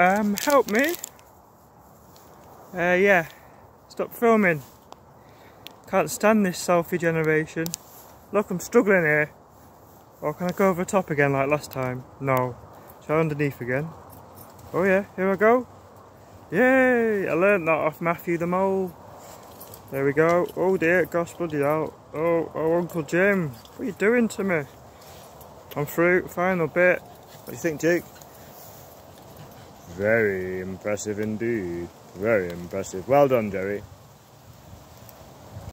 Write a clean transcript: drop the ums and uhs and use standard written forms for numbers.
Help me. Yeah, stop filming. Can't stand this selfie generation. Look, I'm struggling here. Or can I go over the top again like last time? No. Try underneath again. Oh yeah, here I go. Yay! I learnt that off Matthew the Mole. There we go. Oh dear, gosh bloody hell. Oh, Uncle Jim. What are you doing to me? I'm through, final bit. What do you think, Jake? Very impressive indeed. Very impressive. Well done, Jerry.